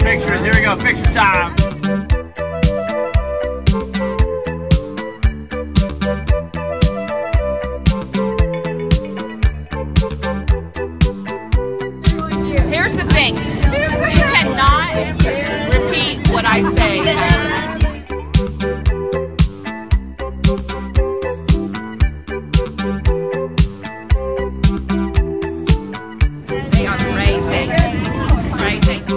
pictures. Here we go, picture time. Here's the thing. You cannot repeat what I say. They are great things. Great things.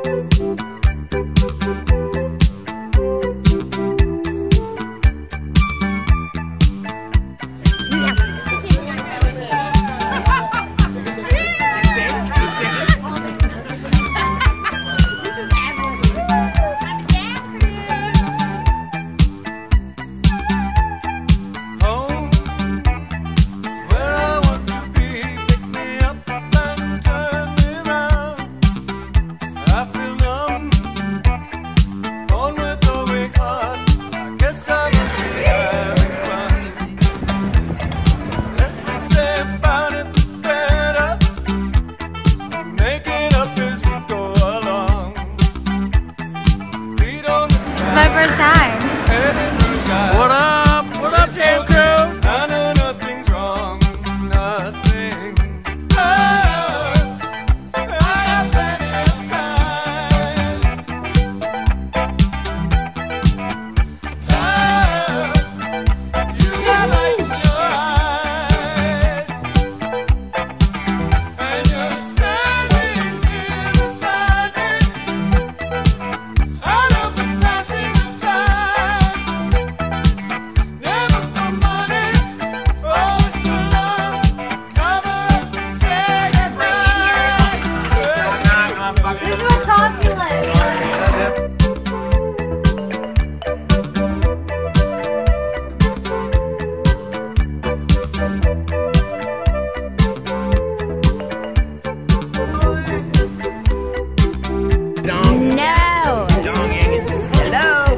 My first time. What up? What up, Jam Crew? I know nothing's wrong, nothing. Oh, I have plenty of time. Oh, you got light in your eyes, and you're standing here beside me. Out of the passing of time, never for money, always for love. Cover up and say goodnight. This is what popular. No. Hello.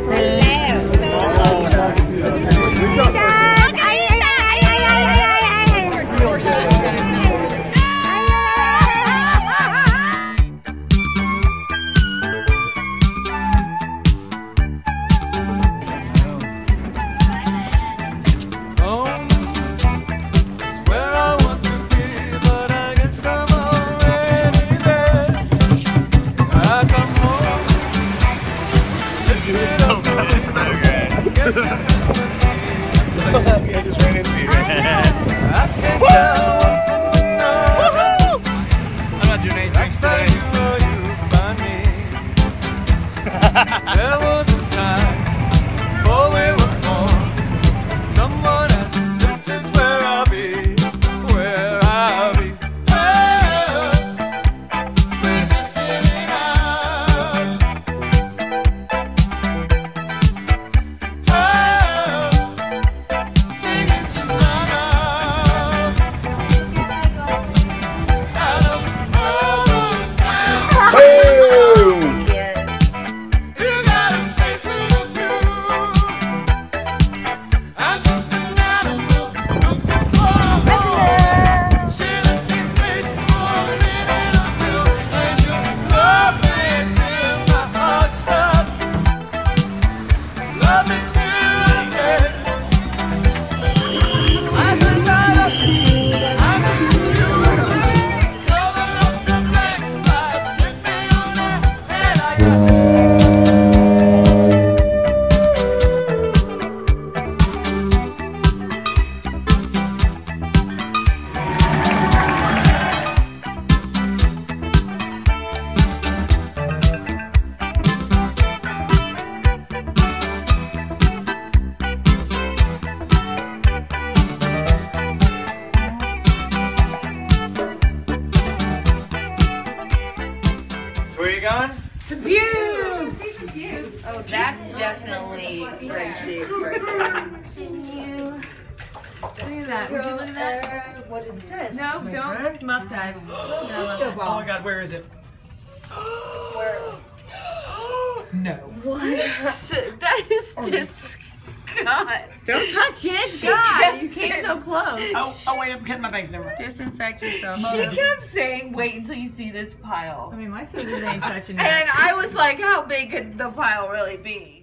Home is where I want to be, but I guess I'm already there. I come home, lifted up, guess that this must be. I just ran into you. I can't tell one from another. I'm not doing any drinks Find today. you where you find me. There was a time before we were born. Someone else, this is where I'll be, where I'll be. Oh, we're drifting in and out. Oh, singing to my mouth. Out of all those times. Boom! You got a face with a view. I'm just an animal looking for a home. Share the same space for a minute or two, and you love me till my heart stops. Love me till I'm dead. I said right up, I said to you. Cover up the blank spots, get me on that head I got. Where are you going? To pubes! Oh, that's definitely Grace pubes right there. Look at that. Would you look at that? What is this? No, don't muff dive. Disco Oh ball. my god, where is it? Where? No. What? That is disgusting. God. Don't touch it. God, you came so close. Oh wait, I'm cutting my bangs. Never mind. Disinfect yourself. She kept saying, wait until you see this I pile. mean, my scissors ain't touching it. And I was like, how big could the pile really be?